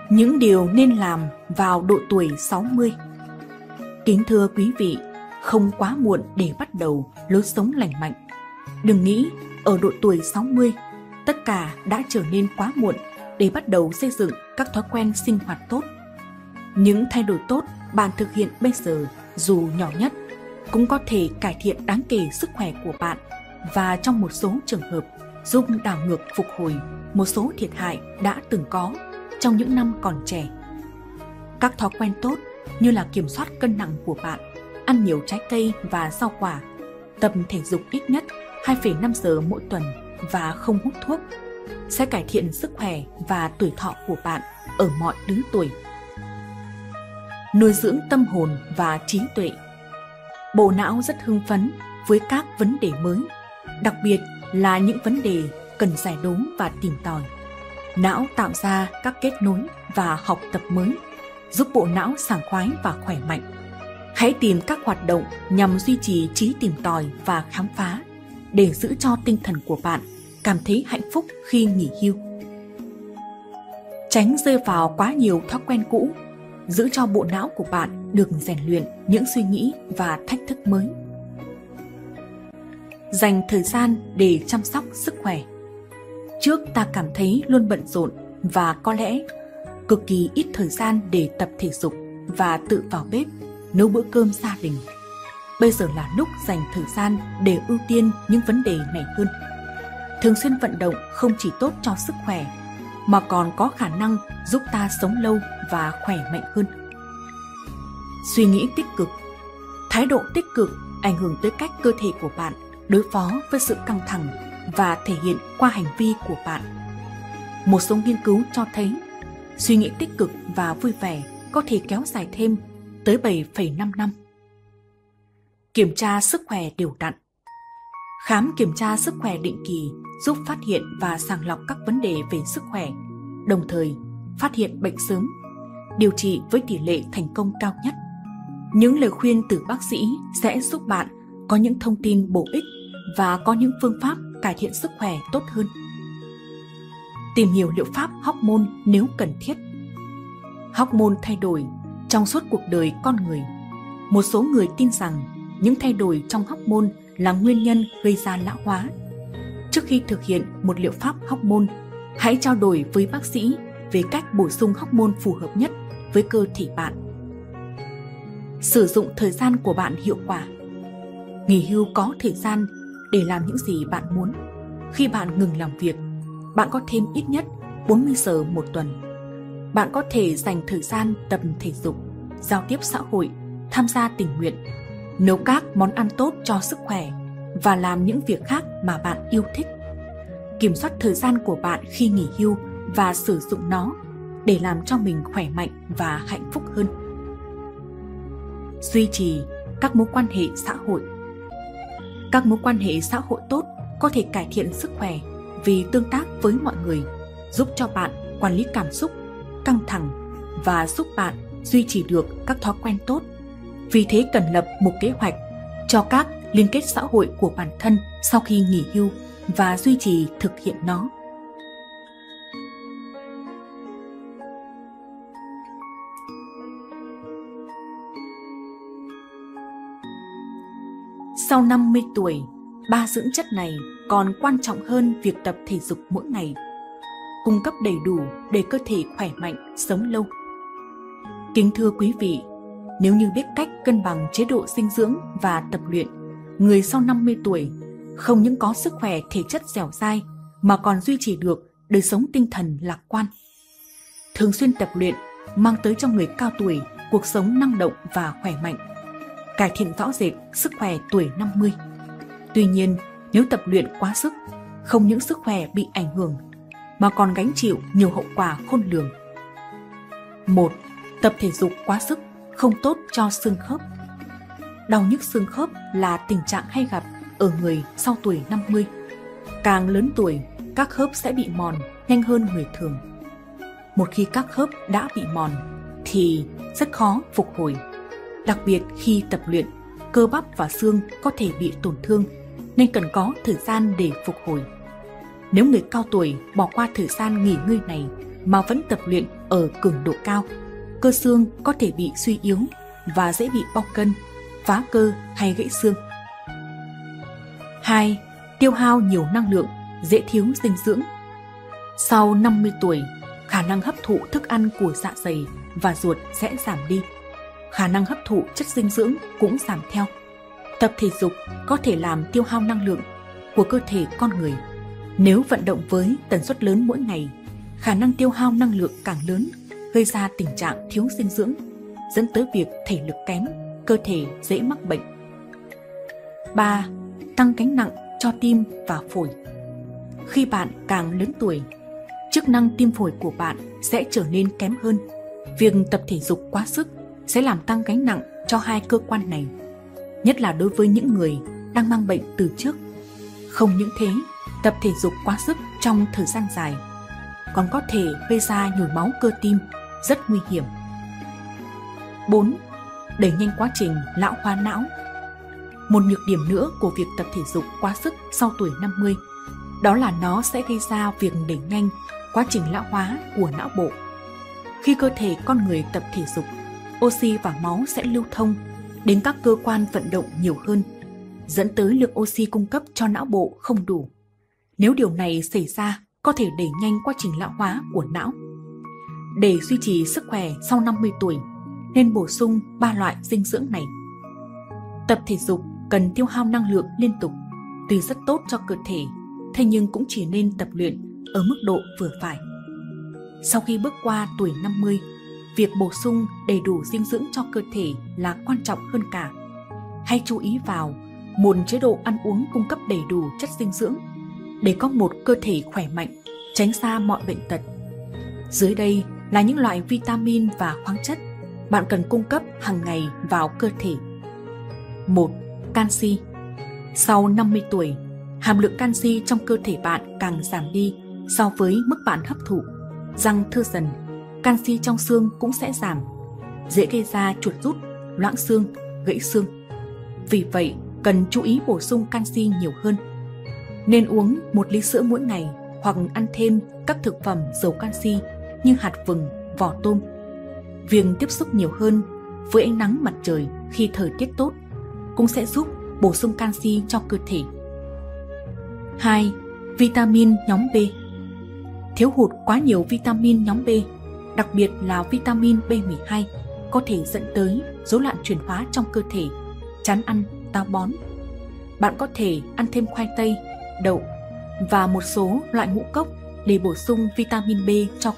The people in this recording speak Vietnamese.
Những điều nên làm vào độ tuổi 60. Kính thưa quý vị, không quá muộn để bắt đầu lối sống lành mạnh. Đừng nghĩ ở độ tuổi 60, tất cả đã trở nên quá muộn để bắt đầu xây dựng các thói quen sinh hoạt tốt. Những thay đổi tốt bạn thực hiện bây giờ, dù nhỏ nhất, cũng có thể cải thiện đáng kể sức khỏe của bạn và trong một số trường hợp giúp đảo ngược phục hồi một số thiệt hại đã từng có trong những năm còn trẻ. Các thói quen tốt như là kiểm soát cân nặng của bạn, ăn nhiều trái cây và rau quả, tập thể dục ít nhất 2,5 giờ mỗi tuần và không hút thuốc sẽ cải thiện sức khỏe và tuổi thọ của bạn ở mọi lứa tuổi. Nuôi dưỡng tâm hồn và trí tuệ. Bộ não rất hưng phấn với các vấn đề mới, đặc biệt là những vấn đề cần giải đố và tìm tòi. Não tạo ra các kết nối và học tập mới, giúp bộ não sảng khoái và khỏe mạnh. Hãy tìm các hoạt động nhằm duy trì trí tìm tòi và khám phá để giữ cho tinh thần của bạn cảm thấy hạnh phúc khi nghỉ hưu. Tránh rơi vào quá nhiều thói quen cũ, giữ cho bộ não của bạn được rèn luyện những suy nghĩ và thách thức mới. Dành thời gian để chăm sóc sức khỏe. Trước ta cảm thấy luôn bận rộn và có lẽ cực kỳ ít thời gian để tập thể dục và tự vào bếp nấu bữa cơm gia đình. Bây giờ là lúc dành thời gian để ưu tiên những vấn đề này hơn. Thường xuyên vận động không chỉ tốt cho sức khỏe mà còn có khả năng giúp ta sống lâu và khỏe mạnh hơn. Suy nghĩ tích cực. Thái độ tích cực ảnh hưởng tới cách cơ thể của bạn đối phó với sự căng thẳng và thể hiện qua hành vi của bạn. Một số nghiên cứu cho thấy suy nghĩ tích cực và vui vẻ có thể kéo dài thêm tới 7,5 năm. Kiểm tra sức khỏe đều đặn. Khám kiểm tra sức khỏe định kỳ giúp phát hiện và sàng lọc các vấn đề về sức khỏe, đồng thời phát hiện bệnh sớm, điều trị với tỷ lệ thành công cao nhất. Những lời khuyên từ bác sĩ sẽ giúp bạn có những thông tin bổ ích và có những phương pháp cải thiện sức khỏe tốt hơn. Tìm hiểu liệu pháp hormone nếu cần thiết. Hormone thay đổi trong suốt cuộc đời con người. Một số người tin rằng những thay đổi trong hormone là nguyên nhân gây ra lão hóa. Trước khi thực hiện một liệu pháp hormone, hãy trao đổi với bác sĩ về cách bổ sung hormone phù hợp nhất với cơ thể bạn. Sử dụng thời gian của bạn hiệu quả. Nghỉ hưu có thời gian để làm những gì bạn muốn. Khi bạn ngừng làm việc, bạn có thêm ít nhất 40 giờ một tuần. Bạn có thể dành thời gian tập thể dục, giao tiếp xã hội, tham gia tình nguyện, nấu các món ăn tốt cho sức khỏe và làm những việc khác mà bạn yêu thích. Kiểm soát thời gian của bạn khi nghỉ hưu và sử dụng nó để làm cho mình khỏe mạnh và hạnh phúc hơn. Duy trì các mối quan hệ xã hội. Các mối quan hệ xã hội tốt có thể cải thiện sức khỏe vì tương tác với mọi người, giúp cho bạn quản lý cảm xúc, căng thẳng và giúp bạn duy trì được các thói quen tốt. Vì thế cần lập một kế hoạch cho các liên kết xã hội của bản thân sau khi nghỉ hưu và duy trì thực hiện nó. Sau 50 tuổi, 3 dưỡng chất này còn quan trọng hơn việc tập thể dục mỗi ngày, cung cấp đầy đủ để cơ thể khỏe mạnh, sống lâu. Kính thưa quý vị, nếu như biết cách cân bằng chế độ dinh dưỡng và tập luyện, người sau 50 tuổi không những có sức khỏe thể chất dẻo dai mà còn duy trì được đời sống tinh thần lạc quan. Thường xuyên tập luyện mang tới cho người cao tuổi cuộc sống năng động và khỏe mạnh, cải thiện rõ rệt sức khỏe tuổi 50. Tuy nhiên, nếu tập luyện quá sức, không những sức khỏe bị ảnh hưởng mà còn gánh chịu nhiều hậu quả khôn lường. 1. Tập thể dục quá sức không tốt cho xương khớp. Đau nhức xương khớp là tình trạng hay gặp ở người sau tuổi 50. Càng lớn tuổi, các khớp sẽ bị mòn nhanh hơn người thường. Một khi các khớp đã bị mòn thì rất khó phục hồi. Đặc biệt khi tập luyện, cơ bắp và xương có thể bị tổn thương nên cần có thời gian để phục hồi. Nếu người cao tuổi bỏ qua thời gian nghỉ ngơi này mà vẫn tập luyện ở cường độ cao, cơ xương có thể bị suy yếu và dễ bị bong gân, phá cơ hay gãy xương. 2. Tiêu hao nhiều năng lượng, dễ thiếu dinh dưỡng. Sau 50 tuổi, khả năng hấp thụ thức ăn của dạ dày và ruột sẽ giảm đi. Khả năng hấp thụ chất dinh dưỡng cũng giảm theo. Tập thể dục có thể làm tiêu hao năng lượng của cơ thể con người. Nếu vận động với tần suất lớn mỗi ngày, khả năng tiêu hao năng lượng càng lớn, gây ra tình trạng thiếu dinh dưỡng, dẫn tới việc thể lực kém, cơ thể dễ mắc bệnh. 3. Tăng gánh nặng cho tim và phổi. Khi bạn càng lớn tuổi, chức năng tim phổi của bạn sẽ trở nên kém hơn. Việc tập thể dục quá sức sẽ làm tăng gánh nặng cho hai cơ quan này, nhất là đối với những người đang mang bệnh từ trước. Không những thế, tập thể dục quá sức trong thời gian dài còn có thể gây ra nhồi máu cơ tim, rất nguy hiểm. 4. Đẩy nhanh quá trình lão hóa não. Một nhược điểm nữa của việc tập thể dục quá sức sau tuổi 50, đó là nó sẽ gây ra việc đẩy nhanh quá trình lão hóa của não bộ. Khi cơ thể con người tập thể dục, oxy và máu sẽ lưu thông đến các cơ quan vận động nhiều hơn, dẫn tới lượng oxy cung cấp cho não bộ không đủ. Nếu điều này xảy ra, có thể đẩy nhanh quá trình lão hóa của não. Để duy trì sức khỏe sau 50 tuổi, nên bổ sung 3 loại dinh dưỡng này. Tập thể dục cần tiêu hao năng lượng liên tục, tuy rất tốt cho cơ thể, thế nhưng cũng chỉ nên tập luyện ở mức độ vừa phải. Sau khi bước qua tuổi 50, việc bổ sung đầy đủ dinh dưỡng cho cơ thể là quan trọng hơn cả. Hãy chú ý vào một chế độ ăn uống cung cấp đầy đủ chất dinh dưỡng để có một cơ thể khỏe mạnh, tránh xa mọi bệnh tật. Dưới đây là những loại vitamin và khoáng chất bạn cần cung cấp hàng ngày vào cơ thể. 1. Canxi. Sau 50 tuổi, hàm lượng canxi trong cơ thể bạn càng giảm đi so với mức bạn hấp thụ. Răng thưa dần, canxi trong xương cũng sẽ giảm, dễ gây ra chuột rút, loãng xương, gãy xương. Vì vậy, cần chú ý bổ sung canxi nhiều hơn. Nên uống 1 ly sữa mỗi ngày hoặc ăn thêm các thực phẩm giàu canxi như hạt vừng, vỏ tôm. Việc tiếp xúc nhiều hơn với ánh nắng mặt trời khi thời tiết tốt cũng sẽ giúp bổ sung canxi cho cơ thể. 2. Vitamin nhóm B. Thiếu hụt quá nhiều vitamin nhóm B, đặc biệt là vitamin B12, có thể dẫn tới rối loạn chuyển hóa trong cơ thể, chán ăn, táo bón. Bạn có thể ăn thêm khoai tây, đậu và một số loại ngũ cốc để bổ sung vitamin B cho